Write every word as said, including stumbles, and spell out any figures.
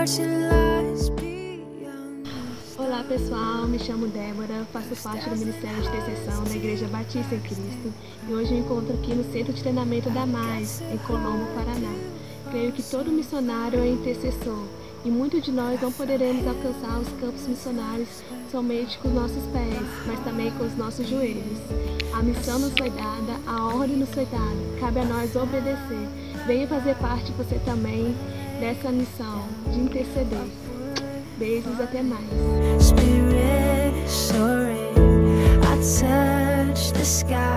Olá pessoal, me chamo Débora, faço parte do Ministério de Intercessão da Igreja Batista em Cristo e hoje me encontro aqui no Centro de Treinamento da Mais, em Colombo, Paraná. Creio que todo missionário é intercessor e muitos de nós não poderemos alcançar os campos missionários somente com os nossos pés, mas também com os nossos joelhos. A missão nos foi dada, a ordem nos foi dada, cabe a nós obedecer. Venha fazer parte você também dessa missão de interceder. Beijos, até mais. Spirit soaring, I touch the sky.